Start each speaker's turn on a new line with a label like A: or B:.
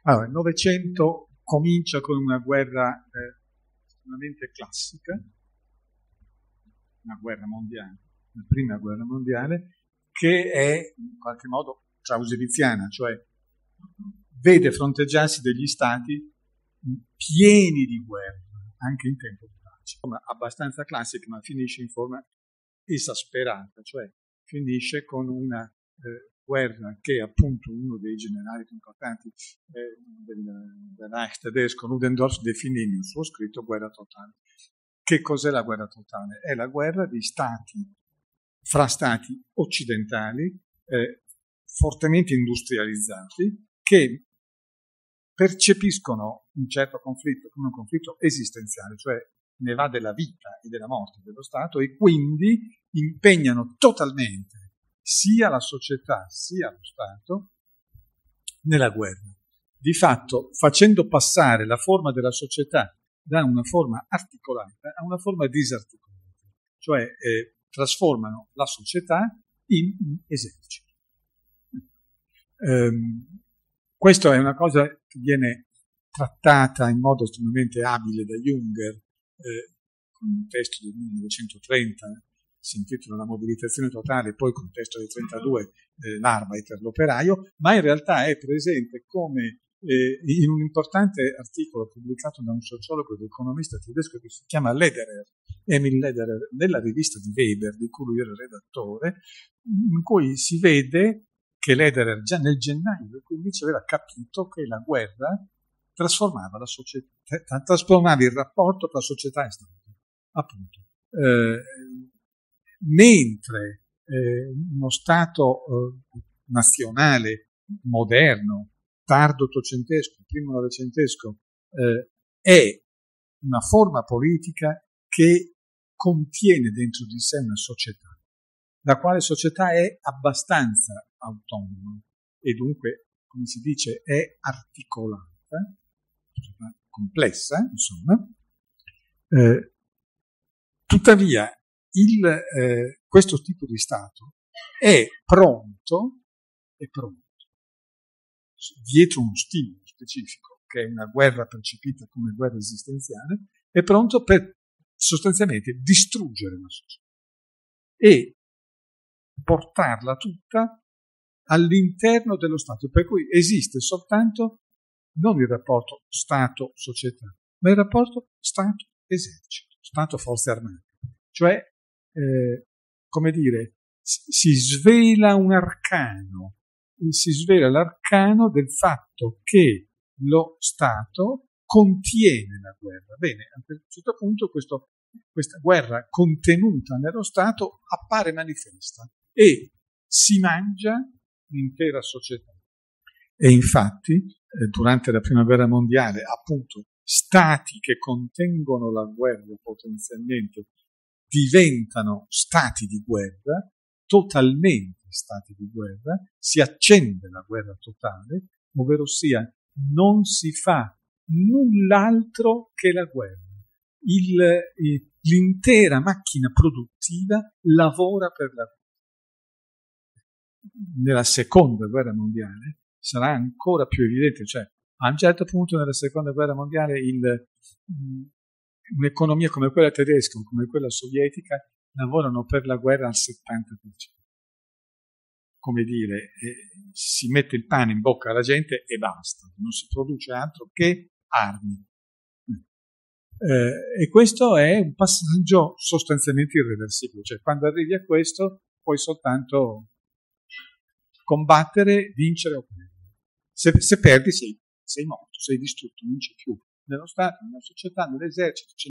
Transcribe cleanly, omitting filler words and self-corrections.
A: Allora, il Novecento comincia con una guerra estremamente classica, una guerra mondiale, la prima guerra mondiale, che è in qualche modo clausewitziana, cioè vede fronteggiarsi degli stati pieni di guerra, anche in tempo di pace. Abbastanza classica, ma finisce in forma esasperata, cioè finisce con una guerra che appunto uno dei generali più importanti del Reich tedesco, Ludendorff, definì nel suo scritto guerra totale. Che cos'è la guerra totale? È la guerra di stati, fra stati occidentali, fortemente industrializzati, che percepiscono un certo conflitto come un conflitto esistenziale, cioè ne va della vita e della morte dello Stato, e quindi impegnano totalmente sia la società sia lo Stato nella guerra. Di fatto facendo passare la forma della società da una forma articolata a una forma disarticolata, cioè trasformano la società in un esercito. Questa è una cosa che viene trattata in modo estremamente abile da Junger, con un testo del 1930, si intitola La mobilitazione totale, poi con il testo del 1932, l'Arbeiter, l'operaio, ma in realtà è presente come in un importante articolo pubblicato da un sociologo ed economista tedesco che si chiama Lederer, Emil Lederer, nella rivista di Weber, di cui lui era redattore, in cui si vede che Lederer già nel gennaio del 2015 aveva capito che la guerra trasformava la società, trasformava il rapporto tra società e Stato, appunto. Mentre uno Stato nazionale moderno, tardo ottocentesco, primo novecentesco, è una forma politica che contiene dentro di sé una società, la quale società è abbastanza autonoma e dunque, come si dice, è articolata, complessa, insomma. Tuttavia, questo tipo di Stato è pronto, dietro uno stimolo specifico, che è una guerra percepita come guerra esistenziale, è pronto per sostanzialmente distruggere la società e portarla tutta all'interno dello Stato, per cui esiste soltanto non il rapporto Stato-società, ma il rapporto Stato-esercito, Stato-forze armate. Cioè, come dire, si svela un arcano, si svela l'arcano del fatto che lo Stato contiene la guerra. Bene, a un certo punto questa guerra contenuta nello Stato appare manifesta e si mangia l'intera società. E infatti, durante la Prima Guerra Mondiale, appunto, stati che contengono la guerra potenzialmente diventano stati di guerra, totalmente stati di guerra, si accende la guerra totale, ovvero sia non si fa null'altro che la guerra. L'intera macchina produttiva lavora per la guerra. Nella Seconda Guerra Mondiale sarà ancora più evidente, cioè a un certo punto nella Seconda Guerra Mondiale un'economia come quella tedesca o come quella sovietica lavorano per la guerra al 70%. Come dire, si mette il pane in bocca alla gente e basta, non si produce altro che armi. E questo è un passaggio sostanzialmente irreversibile, cioè quando arrivi a questo puoi soltanto combattere, vincere o perdere. Se perdi sei morto, sei distrutto, non c'è più. Nello Stato, nella società, nell'esercito,